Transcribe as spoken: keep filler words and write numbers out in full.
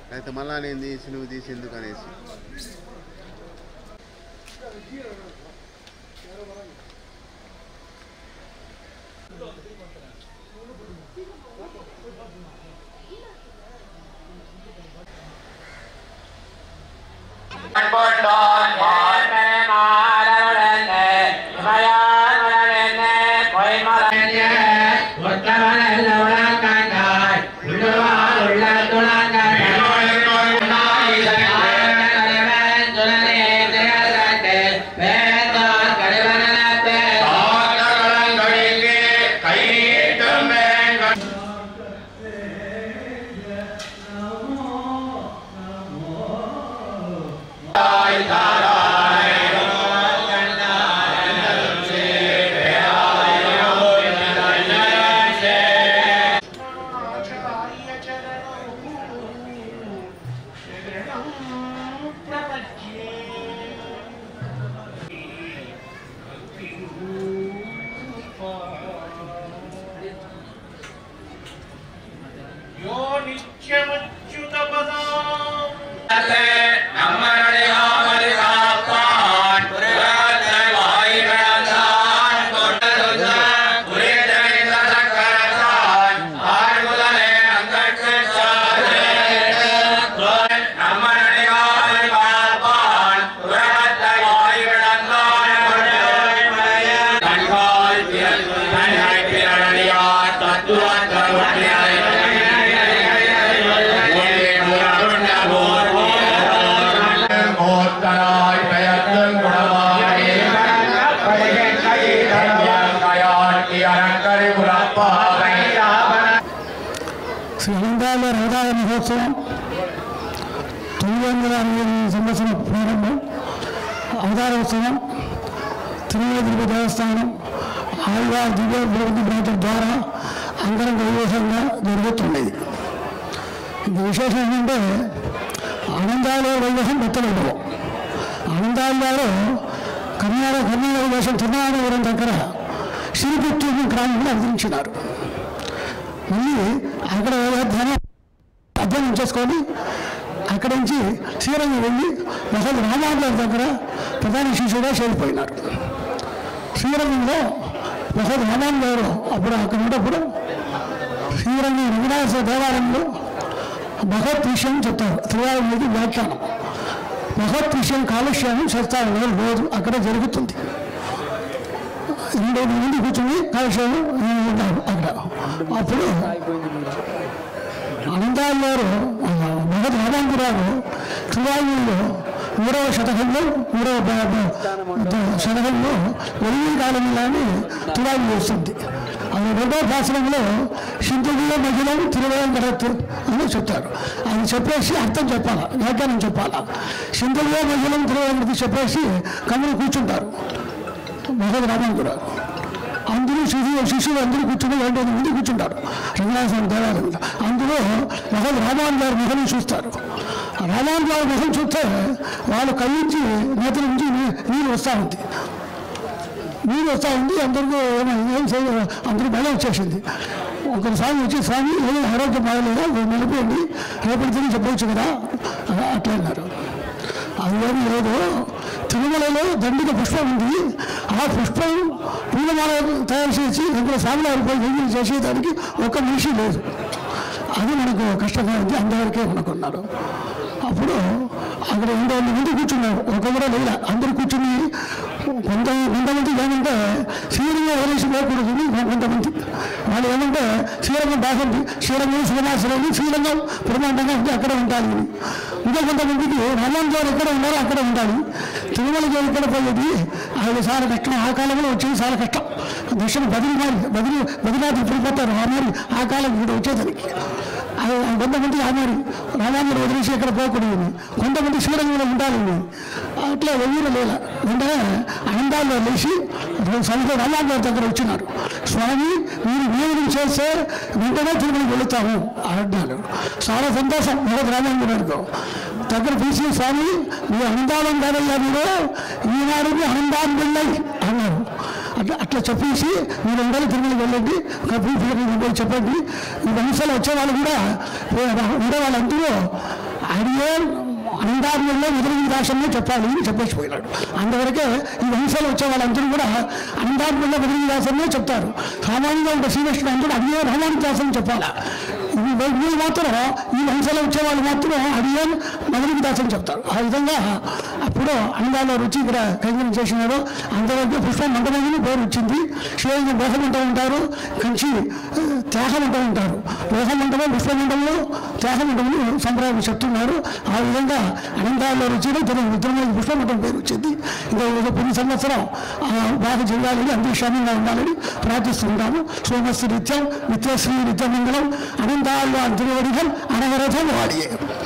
అయితే మళ్ళా నేను తీసి నువ్వు తీసి ఎందుకు అనేసి శ్రీలంకాలో రథాల మహోత్సవం తొమ్మిది వందల అరవై ఎనిమిది సంవత్సరం ప్రారంభం. అవతారోత్సవం తిరుమల తిరుపతి దేవస్థానం ఆళ్వార్ దివ్య బ్రాంచ్ ద్వారా అంగరంగ వైభవంగా జరుగుతున్నది. ఇది విశేషం ఏంటంటే ఆనందాలు వైభవం బెత్తలు ఆనందాల్లో కర్ణాటక కర్ణాటక దేశం తిరునాడవరం దగ్గర శ్రీపుత్తూరు గ్రామంలో అందించినారు. మళ్ళీ అక్కడ అధ్యయనం చేసుకొని అక్కడి నుంచి శ్రీరంగం వెళ్ళి అసలు రామారావు దగ్గర ప్రధాన శిష్యుగా చేరిపోయినారు. శ్రీరంగంలో అసలు రామారావు గారు అప్పుడు అక్కడ ఉన్నప్పుడు శ్రీరంగం రంగనాథ దేవాలయంలో భగవత్ విషయం చెప్తారు. త్రివారం వ్యాఖ్యానం భగవత్ విషయం కాలుష్యాన్ని చేస్తారు రోజు అక్కడ జరుగుతుంది. రెండు మంది కూర్చొని కాలుష్యం ఉంటారు అక్కడ. అప్పుడు అనంతాలు గారు భగవత్ రామాంకురావు త్రివాయువులో మూడవ శతకంలో మూడవ శతకంలో వెయ్యి కాలంలోని త్రివాయువు వస్తుంది. అది రెండవ భాషలంలో సింధులో మహిళలు తిరువేంకటత్తు అని చెప్తారు. అది చెప్పేసి అర్థం చెప్పాలా, వ్యాఖ్యానం చెప్పాలా. సింధులో మహిళలు తిరువేంకటత్తు చెప్పేసి కమ్ములు కూర్చుంటారు భగవత్ రామాంకురావు. అందరూ శిశువు శిశువులు అందరూ కూర్చుని రెండు వందల మంది కూర్చుంటారు రంగనాథస్వామి దేవాలయంలో. అందులో భగవత్ రామాను గారి ముఖం చూస్తారు. రామాను గారి ముఖం చూస్తే వాళ్ళు కళ్ళించి నేతల నుంచి నీరు వస్తూ ఉంది నీరు వస్తూ ఉంది అందరికీ ఏం చేయాలి అందరూ బలం వచ్చేసింది. ఒకరి స్వామి వచ్చి స్వామి ఏదో ఆరోగ్యం బాగలేదా నిలిపోయింది రేపటి తిరిగి చెప్పవచ్చు కదా అట్లా అన్నారు. అది ఏమి లేదు, తిరుమలలో దండిక పుష్పం ఉంది. ఆ పుష్పం పూలమాల తయారు చేసి ఇక్కడ స్వామిలో ఎంగిలి చేసేదానికి ఒక మనిషి లేదు. అది మనకు కష్టంగా ఉంది, అందరికీ అనుకున్నారు. అప్పుడు అక్కడ రెండు వందల మంది కూర్చున్నారు, ఒక కూడా లేదా. అందరూ కూర్చుని కొంత కొంతమంది ఏమంటే శ్రీరంగం వదిలేసి పోకూడదు. కొంతమంది వాళ్ళు ఏమంటే శ్రీరంగం బాగుంది, శ్రీరంగం శ్రీనివాసరావు శ్రీరంగం బ్రహ్మాండంగా ఉంది అక్కడ ఉంటాను. ఇంకా కొంతమందికి రామాన్ గారు ఎక్కడ ఉన్నారో అక్కడ ఉండాలి. తిరుమల గారు ఎక్కడ పోయేది అది చాలా కష్టం. ఆ కాలంలో వచ్చేది చాలా కష్టం. దక్షిణ బదిలీ మారి బదిలీ బదిలాది పడిపోతారు ఆ మారి ఆ కాలం ఇక్కడ వచ్చేదానికి. కొంతమంది ఆ మారి రామాన్ గారు వదిలేసి ఎక్కడ పోకూడదు, కొంతమంది శ్రీరంగంలో ఉండాలని అట్లా వెయ్యిలో లేల వెంటనే ఆనందాల్లో లేచి సంఘ రామాన్ గారి దగ్గర వచ్చినారు. స్వామి మీరు నియమనం చేస్తే వెంటనే తిరుమలకి వెళుతాము అన్నారు. చాలా సంతోషం. భగవత్ రామాన్ గారు దగ్గర పిలిచి స్వామి మీ ఆనందాలం కాదయ్యా, మీరు ఈనాడు ఆనందాన్ని వెళ్ళాయి అన్నారు. అట్లా అట్లా చెప్పేసి మీరు అందరూ తిరుమలకి వెళ్ళండి, చెప్పండి. ఈ వంశాలు వచ్చే వాళ్ళు కూడా ఉండే వాళ్ళందరూ అడిగే అనంతారంలో మొదటి దాసమే చెప్పాలి అని చెప్పేసిపోయినాడు. అందువరకే ఈ వంశాలు వచ్చే వాళ్ళందరూ కూడా అనంతారంలో మొదటి దాసమే చెప్తారు. సామాన్యంగా ఒక శ్రీకృష్ణుడు అందరూ అడిగే రామాని దాసని చెప్పాలా. వీళ్ళు మాత్రం ఈ వంశాలు వచ్చే వాళ్ళు మాత్రం అడిగే మొదటి దాసని చెప్తారు. ఆ విధంగా అప్పుడు అనంతాల్లో రుచి ఇక్కడ కైంకర్యం చేసినారు. అంతవరకు పుష్ప మండపమని పేరు వచ్చింది. శివలింగం లోహమంటూ ఉంటారు, కంచి త్యాగమంటూ ఉంటారు. లోహమండపం పుష్పమండలంలో త్యాగమండపంలో సంప్రదాయం చెప్తున్నారు. ఆ విధంగా అనంతాల్లో రుచిలో తన మిత్రమైన పుష్పమండపం పేరు వచ్చింది. ఇంకా ప్రతి సంవత్సరం బాగా జరగాలని అందరూ క్షేమంగా ఉండాలని ప్రార్థిస్తుంటాము. సోమశ్రీ నిత్యం నిత్యశ్రీ నిత్యమంగళం అనంతాల్లో అంతర్వడిగం అనవరథం వాడియే.